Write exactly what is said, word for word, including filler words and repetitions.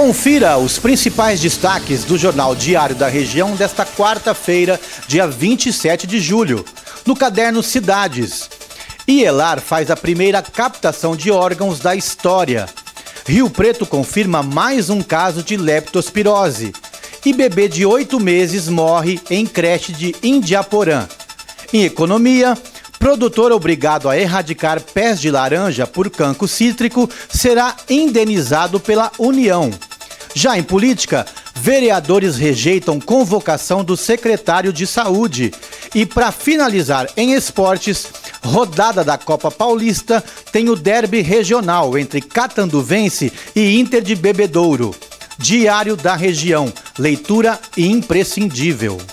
Confira os principais destaques do Jornal Diário da Região desta quarta-feira, dia vinte e sete de julho. No caderno Cidades, Ielar faz a primeira captação de órgãos da história. Rio Preto confirma mais um caso de leptospirose. E bebê de oito meses morre em creche de Indiaporã. Em economia, produtor obrigado a erradicar pés de laranja por cancro cítrico será indenizado pela União. Já em política, vereadores rejeitam convocação do secretário de Saúde. E para finalizar em esportes, rodada da Copa Paulista tem o derby regional entre Catanduvense e Inter de Bebedouro. Diário da Região, leitura imprescindível.